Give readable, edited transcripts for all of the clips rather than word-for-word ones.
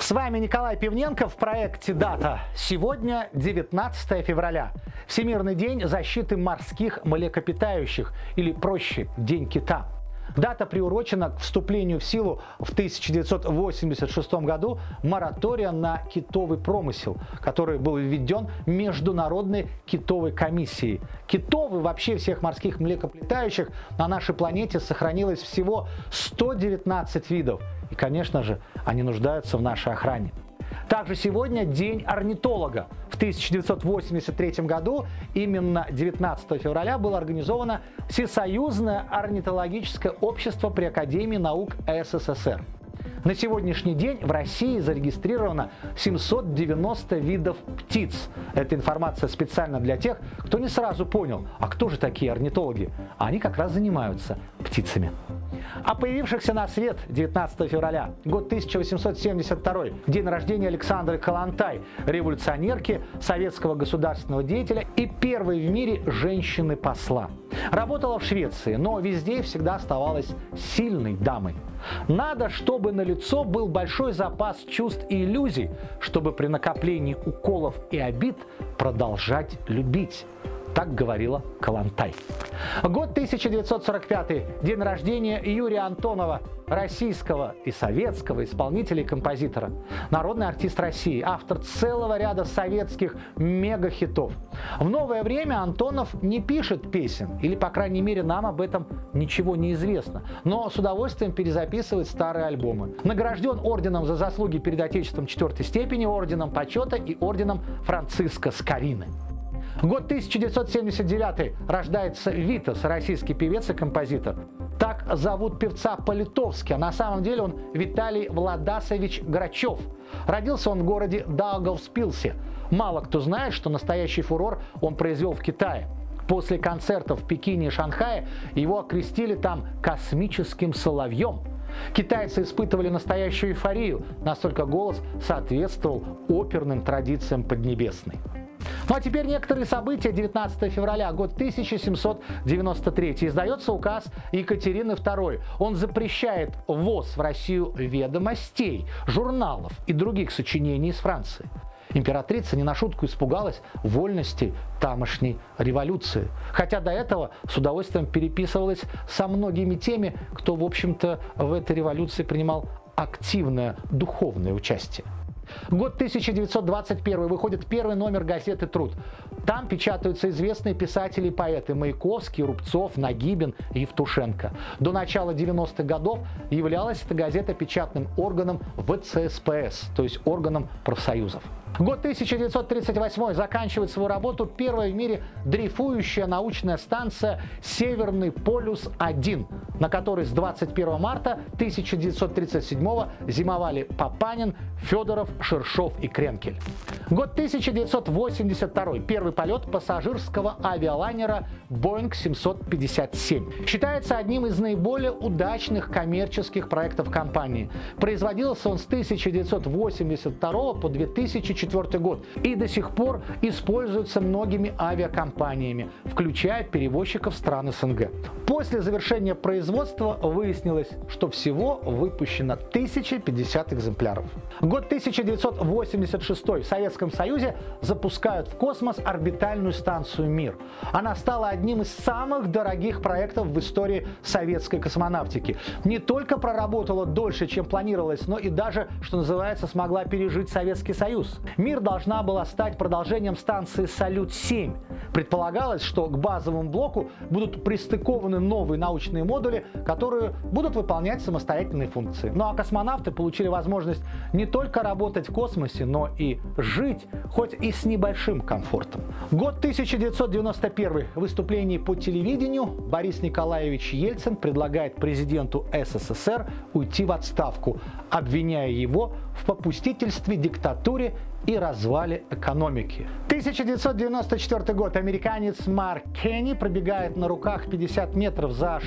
С вами Николай Пивненко в проекте «Дата». Сегодня 19 февраля. Всемирный день защиты морских млекопитающих, или проще – День кита. Дата приурочена к вступлению в силу в 1986 году моратория на китовый промысел, который был введен Международной китовой комиссией. Китов и вообще всех морских млекопитающих на нашей планете сохранилось всего 119 видов. И, конечно же, они нуждаются в нашей охране. Также сегодня День орнитолога. В 1983 году, именно 19 февраля, было организовано Всесоюзное орнитологическое общество при Академии наук СССР. На сегодняшний день в России зарегистрировано 790 видов птиц. Эта информация специально для тех, кто не сразу понял, а кто же такие орнитологи? Они как раз занимаются птицами. О появившихся на свет 19 февраля, год 1872, день рождения Александры Калантай, революционерки, советского государственного деятеля и первой в мире женщины-посла. Работала в Швеции, но везде всегда оставалась сильной дамой. Надо, чтобы на лицо был большой запас чувств и иллюзий, чтобы при накоплении уколов и обид продолжать любить. Так говорила Калантай. Год 1945. День рождения Юрия Антонова, российского и советского исполнителя и композитора. Народный артист России, автор целого ряда советских мегахитов. В новое время Антонов не пишет песен, или, по крайней мере, нам об этом ничего не известно, но с удовольствием перезаписывает старые альбомы. Награжден орденом за заслуги перед Отечеством 4-й степени, орденом почета и орденом Франциска Скорины. Год 1979. Рождается Витас, российский певец и композитор. Так зовут певца по-литовски, а на самом деле он Виталий Владасович Грачев. Родился он в городе Даугавпилсе. Мало кто знает, что настоящий фурор он произвел в Китае. После концертов в Пекине и Шанхае его окрестили там космическим соловьем. Китайцы испытывали настоящую эйфорию, настолько голос соответствовал оперным традициям Поднебесной. Ну а теперь некоторые события. 19 февраля, год 1793. Издается указ Екатерины II. Он запрещает ввоз в Россию ведомостей, журналов и других сочинений из Франции. Императрица не на шутку испугалась вольности тамошней революции. Хотя до этого с удовольствием переписывалась со многими теми, кто, в общем-то, в этой революции принимал активное духовное участие. Год 1921. Выходит первый номер газеты «Труд». Там печатаются известные писатели и поэты Маяковский, Рубцов, Нагибин, Евтушенко. До начала 90-х годов являлась эта газета печатным органом ВЦСПС, то есть органом профсоюзов. Год 1938. Заканчивает свою работу первая в мире дрейфующая научная станция «Северный полюс-1», на которой с 21 марта 1937 зимовали Папанин, Федоров, Шершов и Кренкель. Год 1982. Первый полет пассажирского авиалайнера Boeing 757. Считается одним из наиболее удачных коммерческих проектов компании. Производился он с 1982 по 2004 год и до сих пор используется многими авиакомпаниями, включая перевозчиков стран СНГ. После завершения производства выяснилось, что всего выпущено 1050 экземпляров. Год 1986. В Советском Союзе запускают в космос орбитальную станцию «Мир». Она стала одним из самых дорогих проектов в истории советской космонавтики. Не только проработала дольше, чем планировалось, но и даже, что называется, смогла пережить Советский Союз. «Мир» должна была стать продолжением станции «Салют-7». Предполагалось, что к базовому блоку будут пристыкованы новые научные модули, которые будут выполнять самостоятельные функции. Ну а космонавты получили возможность не только работать в космосе, но и жить, хоть и с небольшим комфортом. Год 1991. В выступлении по телевидению Борис Николаевич Ельцин предлагает президенту СССР уйти в отставку, обвиняя его в попустительстве диктатуре и развале экономики. 1994 год. Американец Марк Кенни пробегает на руках 50 метров за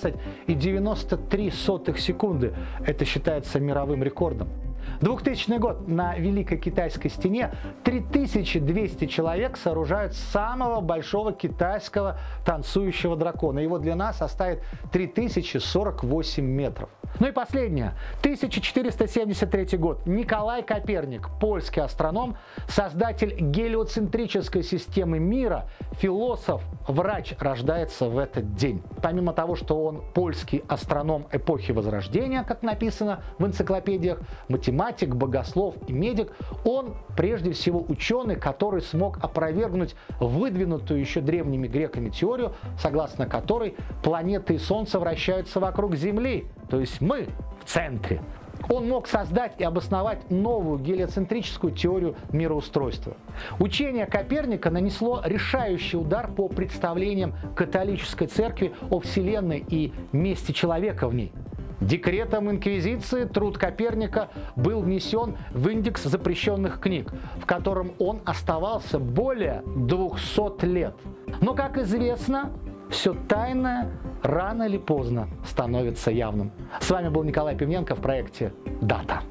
16,93 секунды. Это считается мировым рекордом. 2000 год. На Великой Китайской стене 3200 человек сооружают самого большого китайского танцующего дракона. Его длина составит 3048 метров. Ну и последнее. 1473 год. Николай Коперник, польский астроном, создатель гелиоцентрической системы мира, философ, врач, рождается в этот день. Помимо того, что он польский астроном эпохи Возрождения, как написано в энциклопедиях, математик, богослов и медик, он прежде всего ученый, который смог опровергнуть выдвинутую еще древними греками теорию, согласно которой планеты и Солнце вращаются вокруг Земли, то есть мы в центре. Он мог создать и обосновать новую гелиоцентрическую теорию мироустройства. Учение Коперника нанесло решающий удар по представлениям католической церкви о Вселенной и месте человека в ней. Декретом инквизиции труд Коперника был внесен в индекс запрещенных книг, в котором он оставался более 200 лет. Но, как известно, все тайное рано или поздно становится явным. С вами был Николай Пивненко в проекте «Дата».